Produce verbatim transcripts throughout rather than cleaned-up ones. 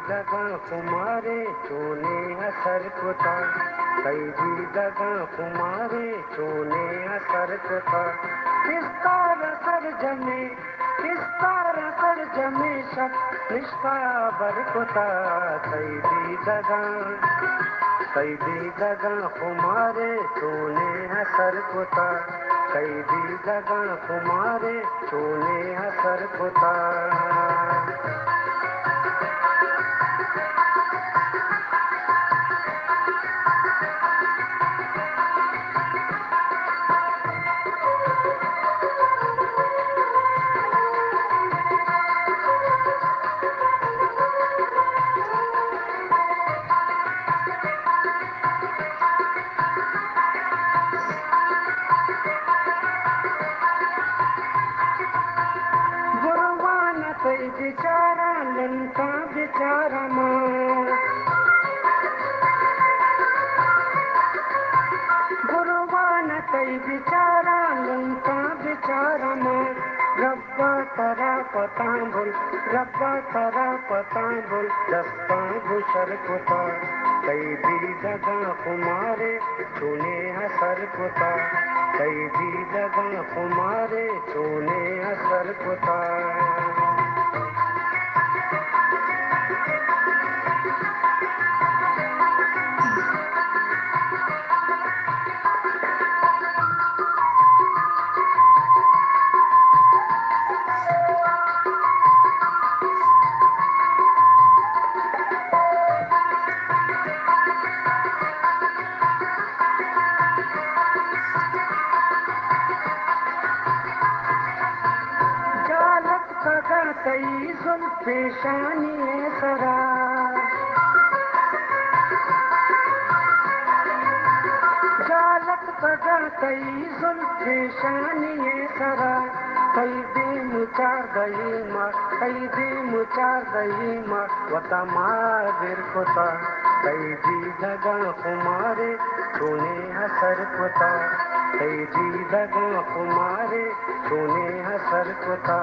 दगा कुमारे चोने असर कुता कैदी दगा कुमारे चोने असर कुता किस तार सर जमे किस तार सर जमे सब निष्ठा बरकुता कैदी दगा कैदी दगा कुमारे चोने असर कुता कैदी दगा कुमारे चोने असर कुता कोई बेचारा लंका बेचारा माँ गुरुवान कोई बेचारा लंका बेचारा माँ रब्बा तरा पता बोल रब्बा तरा पता बोल दस्ता घुसर कुता कैदी दगा कुमारे चुने असर कुता कैदी दगा कुमारे चुने असर कुता कई जुल्फे शानी सरा जालक बगा कई जुल्फे शानी सरा कई दे मुचार दही मार कई दे मुचार दही मार वता मार बिरकुता कई दी दगा कुमारे चुने असर कुता कई दी दगा कुमारे चुने असर कुता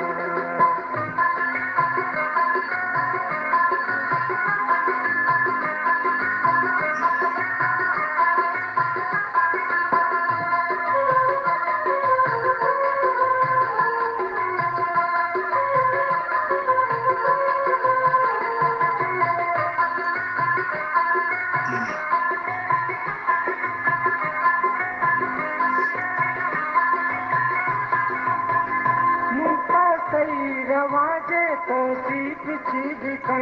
रवाजे तो सीप छिड़का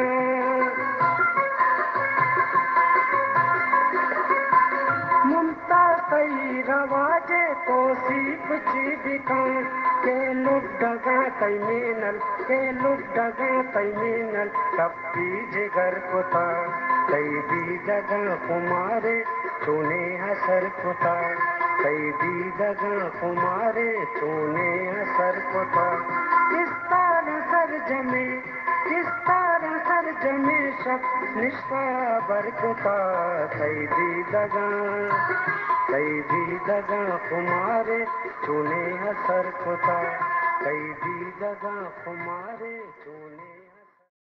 मुमता कई रवाजे तो सीप छिड़का के लुट डगा कई मेनल के लुट डगा कई मेनल कपी जिगर कुता कई दी दगा कुमारे चुने असर कुता कई दी दगा कुमारे चुने असर कुता किस तार सर जमे किस तार सर जमे सब निष्ठा बरकुता कैदी दगा कैदी दगा कुमारे चुने असर कुता कैदी दगा कुमारे